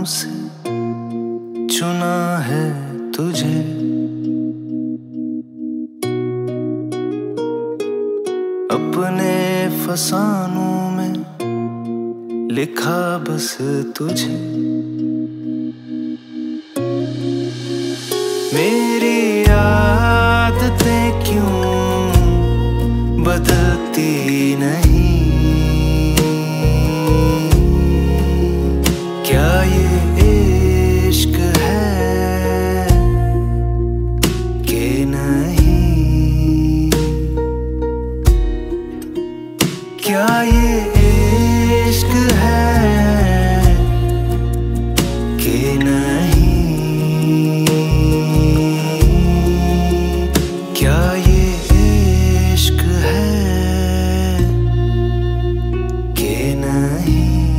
से चुना है तुझे। अपने फसानों में लिखा बस तुझे। मेरी आदतें क्यों बदलती नहीं? क्या ये इश्क है कि नहीं? क्या ये इश्क है कि नहीं? क्या ये इश्क है कि नहीं?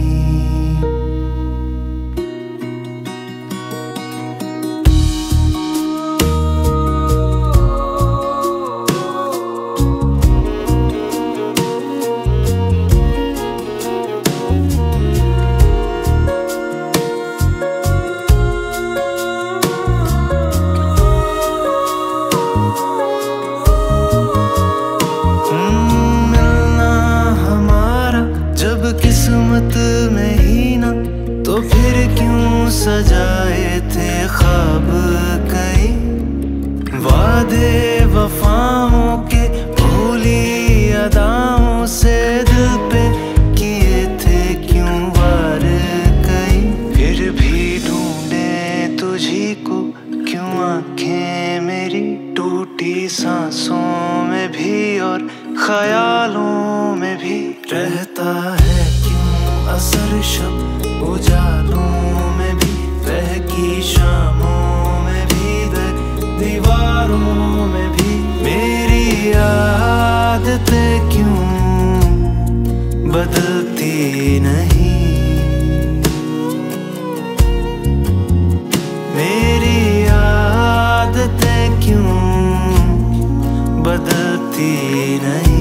किस्मत में ही ना तो फिर क्यों सजाए थे ख्वाब कई? वादे वफाओं के भूली अदाओं से दिल पे किए थे क्यों वार कई? फिर भी ढूंढे तुझी को क्यों आंखें मेरी टूटी सांसों में भी और ख्यालों में भी रहता है असर शब उजालों में भी, बहकी शामों में भी, दीवारों में भी। मेरी आदतें क्यों बदलती नहीं? मेरी आदतें क्यों बदलती नहीं?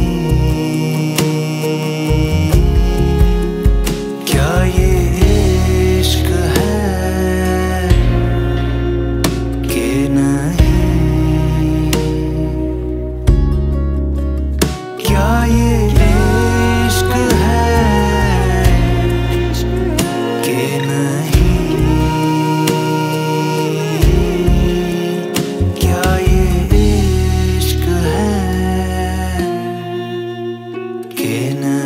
Que